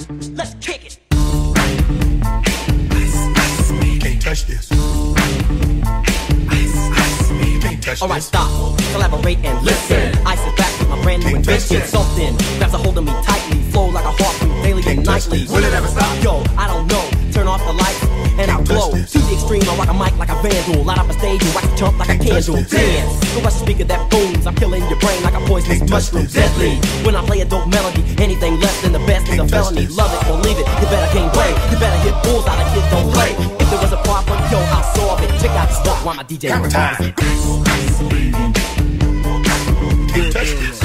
Let's kick it. Can't touch this. Can't touch Alright, this. stop, collaborate and listen. I sit back with my brand new invention. Something grabs a hold of me tightly, flow like a heartbeat daily and nightly. Will it ever stop? Yo, I don't know. Turn off the lights and I'll glow. To the extreme, I rock a mic like a vandal. Light up a stage and wax a chump like a candle. Dance, go watch the speaker that booms. I'm killing your brain like a poisonous mushroom. Deadly, when I play a dope melody, anything less than the best is a felony. Love it or leave it, you better game play. You better hit bulls out of kid, don't play. If there was a problem, yo, I'll solve it. Check out the stuff while my DJ revolves it. Can't touch this.